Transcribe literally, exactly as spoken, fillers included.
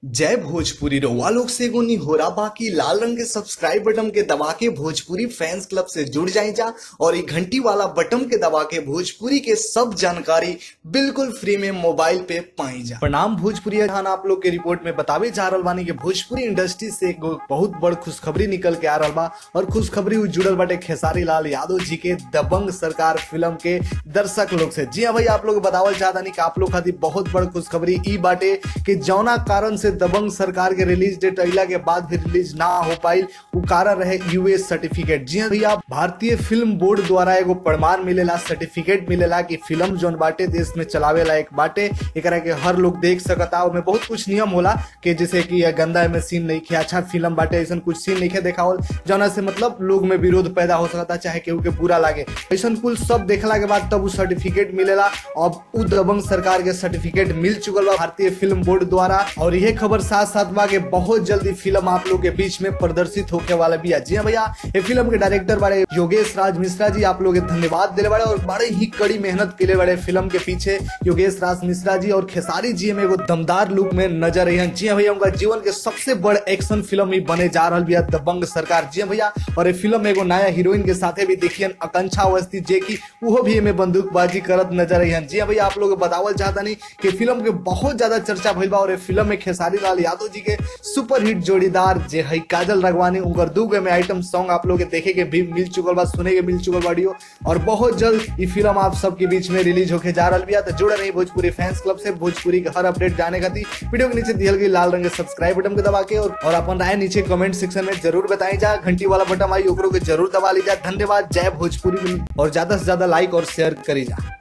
जय भोजपुरी रउआ लोग से एगो निहोरा बाकी लाल रंग के सब्सक्राइब बटन के दबा के भोजपुरी फैंस क्लब से जुड़ जाए जा और ये घंटी वाला बटन के दबा के भोजपुरी के सब जानकारी बिल्कुल फ्री में मोबाइल पे पाई जा। प्रणाम भोजपुरी जहां आप लोग के रिपोर्ट में बतावे जा रहल बानी कि भोजपुरी इंडस्ट्री से एगो बहुत बड़ खुशखबरी निकल के आ रहल बा और खुशखबरी जुड़ल बाटे खेसारी लाल यादव जी के दबंग सरकार फिल्म के दर्शक लोग से। जी हाँ भाई, आप लोग बतावल चाहता नहीं कि आप लोग खातिर बहुत बड़ खुशखबरी ई बाटे कि जौना कारण से दबंग सरकार के रिलीज डेट अइला के बाद भी रिलीज ना हो पाई वो कारण रहे यूएस सर्टिफिकेट। जी हाँ भैया, भारतीय फिल्म बोर्ड द्वारा एगो प्रमाण मिलेला, सर्टिफिकेट मिलेला कि फिल्म जोन बाटे देश में चलावे लायक बाटे, एकरा के हर लोग देख सकता। उसमें बहुत कुछ नियम होला कि जैसे कि गंदा में सीन नहीं खे, अच्छा फिल्म बाटे ऐसा कुछ सीन नहीं खे देखावल जौना से मतलब लोग में विरोध पैदा हो सकता, चाहे केहू के बुरा लागे, ऐसा कुल सब देखला के बाद तब वो सर्टिफिकेट मिलेला। अब उ दबंग सरकार के सर्टिफिकेट मिल चुकल बा भारतीय फिल्म बोर्ड द्वारा और यह खबर साथ साथ बा के बहुत जल्दी फिल्म आप लोग के बीच में प्रदर्शित होके वाला भी है। जी हाँ भैया, ये फिल्म के डायरेक्टर बड़े योगेश राज मिश्रा जी, आप लोग धन्यवाद दिले बड़े और बड़े ही कड़ी मेहनत के लिए बड़े फिल्म के पीछे योगेश राज मिश्रा जी और खेसारी जी में एगो दमदार लुक में नजर आई हैं। जी हाँ भैया, उनका जीवन के सबसे बड़ एक्शन फिल्म ही बने जा रहा है दबंग सरकार। जी हाँ भैया, और ये फिल्म में एगो नया हीरोइन के साथ भी देखिए आकांक्षा अवस्थी जे की वो भी में बंदूकबाजी करत नजर आई हैं। जी हाँ भैया, आप लोग बतावल चाहता नहीं कि फिल्म के बहुत ज्यादा चर्चा भइल बा और फिल्म में खेसारी लाल यादव जी के सुपर हिट जोड़ीदार जे है काजल राघवानी, उनकर दू गो में आइटम सॉन्ग आप लोग के देखे के भी मिल चुकल बा, सुने के मिल चुकल बाडियो और बहुत जल्द ये फिल्म आप सबके बीच में रिलीज होके जा रहा है। तो जुड़े रही भोजपुरी फैंस क्लब से भोजपुरी के हर अपडेट जाने खातिर वीडियो के नीचे दियल गई लाल रंग के सब्सक्राइब बटन के दबा के और, और अपन राय नीचे कमेंट सेक्शन में जरूर बताई जा। घंटी वाला बटन आई ओकरो के जरूर दबा ली जा। धन्यवाद। जय भोजपुरी और ज्यादा से ज्यादा लाइक और शेयर करी जा।